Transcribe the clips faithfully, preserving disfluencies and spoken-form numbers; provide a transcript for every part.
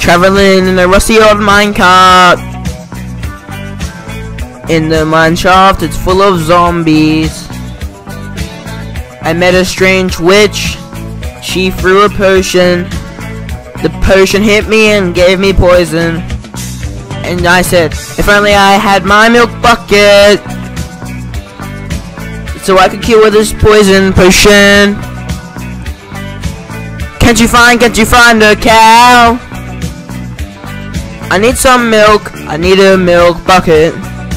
traveling in a rusty old minecart. In the mineshaft, it's full of zombies. I met a strange witch. She threw a potion. The potion hit me and gave me poison. And I said, if only I had my milk bucket, so I could cure this poison potion. Can't you find, can't you find a cow? I need some milk. I need a milk bucket.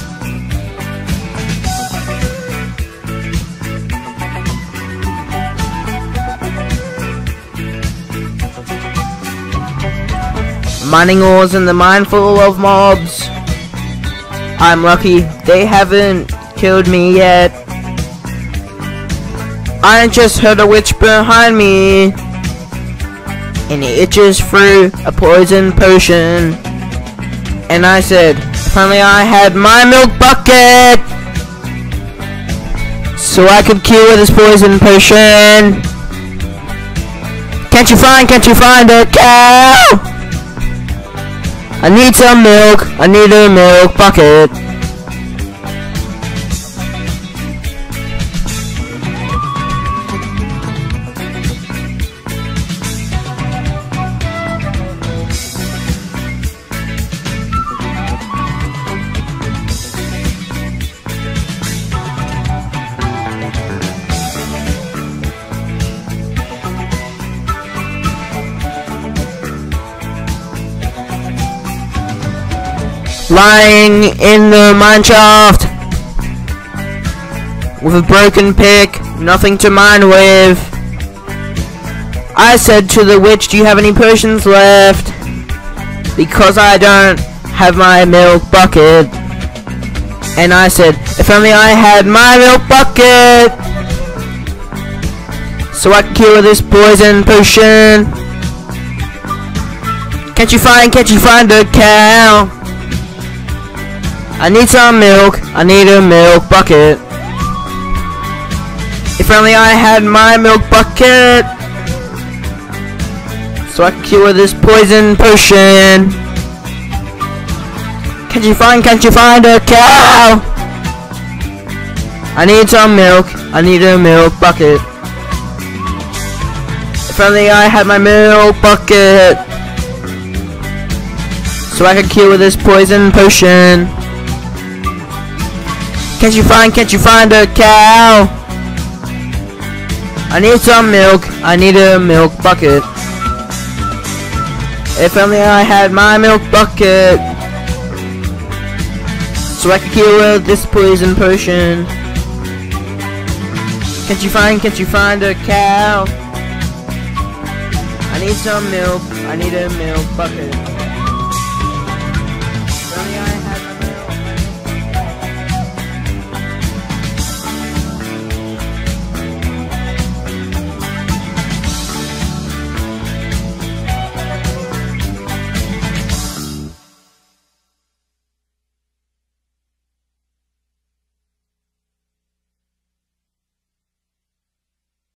Mining ores in the mine full of mobs. I'm lucky they haven't killed me yet. I just heard a witch behind me, and it itches through a poison potion. And I said, if only I had my milk bucket, so I could cure this poison potion. Can't you find, can't you find a cow? I need some milk. I need a milk bucket. Lying in the mineshaft with a broken pick, nothing to mine with. I said to the witch, do you have any potions left? Because I don't have my milk bucket. And I said, if only I had my milk bucket, so I could cure this poison potion. Can't you find, can't you find a cow? I need some milk. I need a milk bucket. If only I had my milk bucket, so I could cure this poison potion. Can't you find, can't you find a cow? I need some milk. I need a milk bucket. If only I had my milk bucket, so I could cure this poison potion. Can't you find, can't you find a cow? I need some milk. I need a milk bucket. If only I had my milk bucket, so I could cure this poison potion. Can't you find, can't you find a cow? I need some milk. I need a milk bucket.